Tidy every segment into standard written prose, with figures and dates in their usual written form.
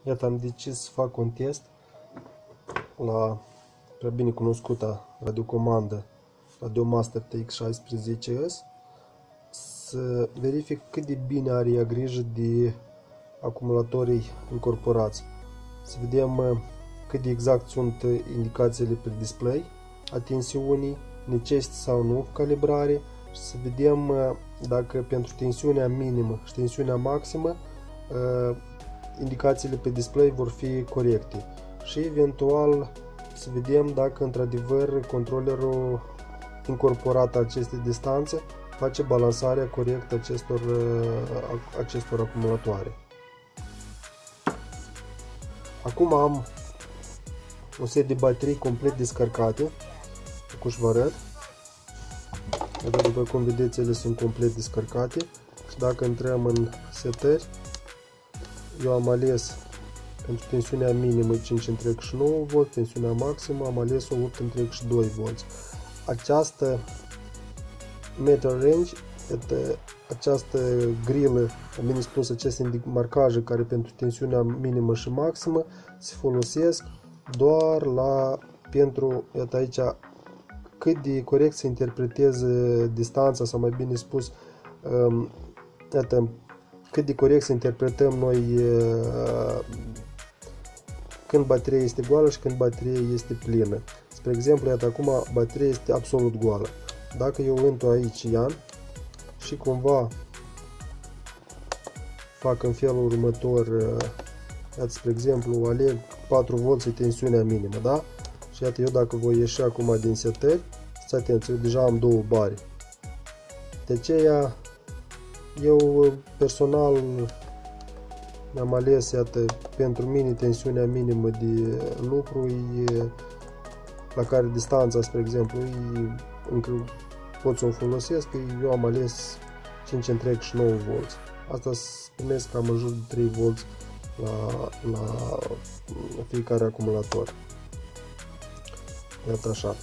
Iată, am decis să fac un test la prea bine cunoscuta radiocomandă Radiomaster TX16S, să verific cât de bine are ea grijă de acumulatorii incorporați. Să vedem cât de exact sunt indicațiile pe display a tensiunii, necesită sau nu calibrare, și să vedem dacă pentru tensiunea minimă și tensiunea maximă indicațiile pe display vor fi corecte și eventual să vedem dacă într-adevăr controlerul incorporat a acestei distanțe face balansarea corectă acestor acumulatoare. Acum am un set de baterii complet descărcate, acum vă arăt. După cum vedeți, ele sunt complet descărcate și dacă intrăm în setări, eu am ales pentru tensiunea minimă 5,9V, tensiunea maximă am ales 8,2V. Această meter range, această grilă, bine spus, aceste marcaje care pentru tensiunea minimă și maximă se folosesc doar pentru, iată aici, cât de corect se interpreteze distanța, sau mai bine spus, iată, cât de corect să interpretăm noi când bateria este goală și când bateria este plină. Spre exemplu, iată, acum bateria este absolut goală. Dacă eu intru aici ian și cumva fac în felul următor, iată, spre exemplu, aleg 4V tensiunea minimă, da? Și iată, eu dacă voi ieși acum din setări, fiți atenți, eu deja am două bare. De aceea, eu personal mi-am ales, iată, pentru mine tensiunea minimă de lucru la care distanța, spre exemplu, încă pot să o folosesc, eu am ales 5,9V. Asta primesc cam în jur de 3V la fiecare acumulator. Iată așa.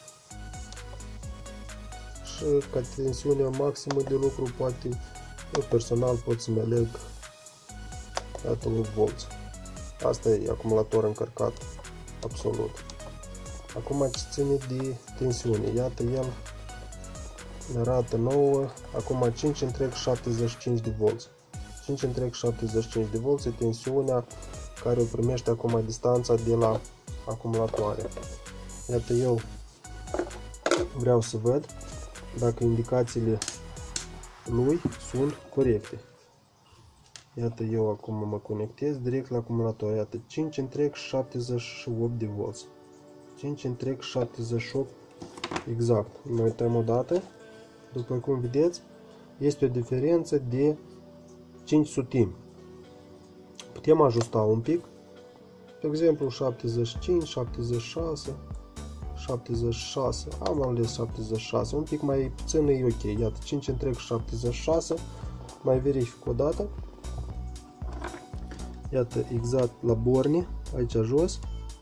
Și ca tensiunea maximă de lucru, poate eu personal pot să-mi aleg, iată, 8V. Asta e acumulator încărcat absolut. Acum ce ține de tensiune, iată, el ne arată nouă acum 5,75V. 5,75V e tensiunea care o primește acum distanța de la acumulatoare. Iată, eu vreau să văd dacă indicațiile lui sunt corecte. Iată, eu acum mă conectez direct la acumulator. Iată, 5,78V. 5,78 exact. Noi uităm o dată. După cum vedeți, este o diferență de 5 sutimi. Putem ajusta un pic. De exemplu, 75, 76, 76. Am ales 76. Un pic mai puțin e ok. Iată, 5,76. Mai verific o dată. Iată, exact la borne, aici jos.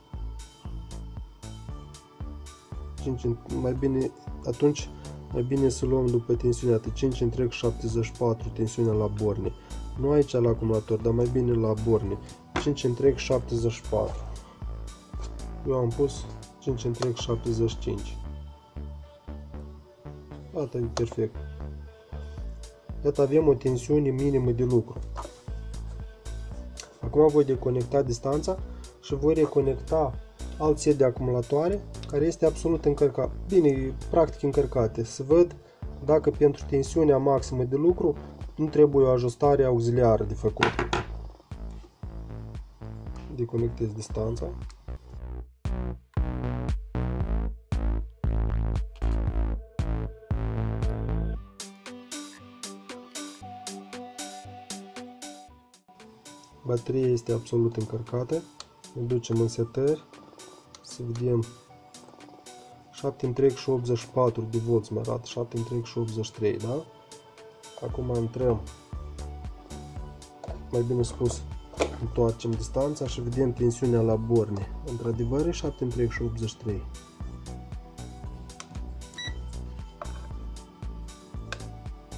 Mai bine, atunci mai bine să luăm după tensiunea, 5,74 tensiunea la borne. Nu aici la acumulator, dar mai bine la borne. 5,74. Eu am pus 5,75. Asta e perfect. Iată, avem o tensiune minimă de lucru. Acum voi deconecta distanța și voi reconecta alt set de acumulatoare care este absolut încărcat. Bine, practic încărcate. Să văd dacă pentru tensiunea maximă de lucru nu trebuie o ajustare auxiliară de făcut. Deconectez distanța. Bateria este absolut încărcată. Ne ducem în setări să vedem 7,84 de volți mă arată, 7,83, da? Acum intrăm, mai bine spus, întoarcem distanța și vedem tensiunea la borne. Într-adevăr e 7,83.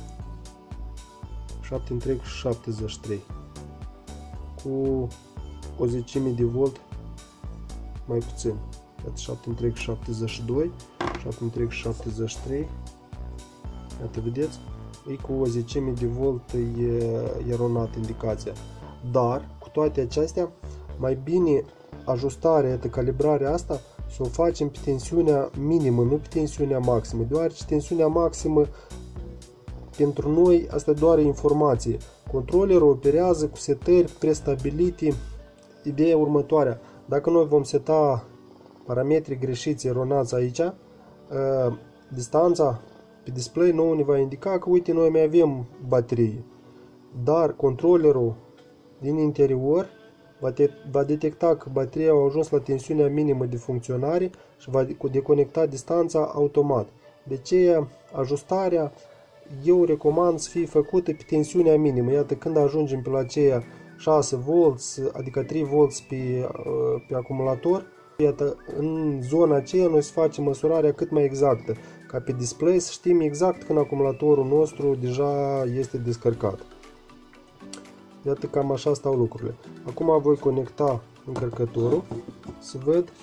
Cu o zecime de volt mai puțin. Iată 7,72, 7,73. Iată, vedeți? E cu o zecime de volt e eronat indicația. Dar, cu toate acestea, mai bine ajustarea, iată, calibrarea asta, să o facem pe tensiunea minimă, nu pe tensiunea maximă, deoarece tensiunea maximă pentru noi asta doar e informație. Controlerul operează cu setări prestabilite. Ideea următoarea: dacă noi vom seta parametrii greșiți, eronați aici, distanța pe display nou ne va indica că, uite, noi mai avem baterie. Dar controlerul din interior va detecta că bateria a ajuns la tensiunea minimă de funcționare și va deconecta distanța automat. De aceea, ajustarea eu recomand să fie făcută pe tensiunea minimă. Iată, când ajungem pe la aceea 6 V, adică 3 V pe acumulator, iată, în zona aceea noi să facem măsurarea cât mai exactă, ca pe display să știm exact când acumulatorul nostru deja este descărcat. Iată, cam așa stau lucrurile. Acum voi conecta încărcătorul să văd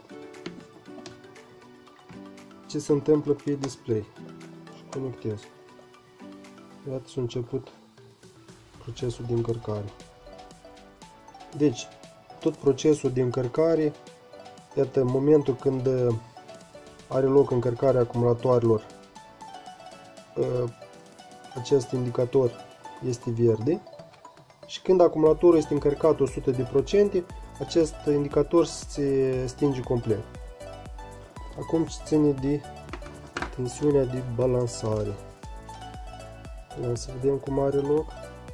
ce se întâmplă pe display. Și conectez. Iată, s-a început procesul de încărcare. Deci, tot procesul de încărcare, iată, în momentul când are loc încărcarea acumulatoarelor, acest indicator este verde. Și când acumulatorul este încărcat 100%, acest indicator se stinge complet. Acum ce ține de tensiunea de balansare. Să vedem cum are loc.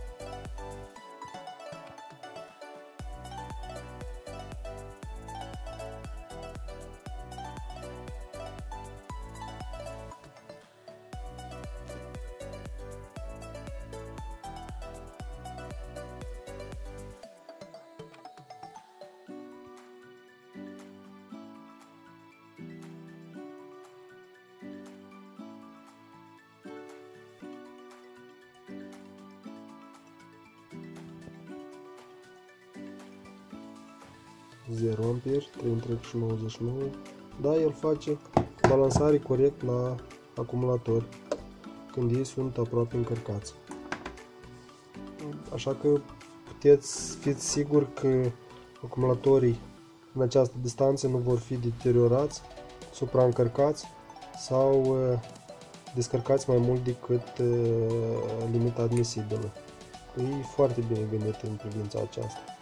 Zero ampere, 3,99. Da, el face balansare corect la acumulator când ei sunt aproape încărcați. Așa că fiți siguri că acumulatorii în această distanță nu vor fi deteriorați, supraîncărcați sau descărcați mai mult decât limita admisibilă. E foarte bine gândit în privința aceasta.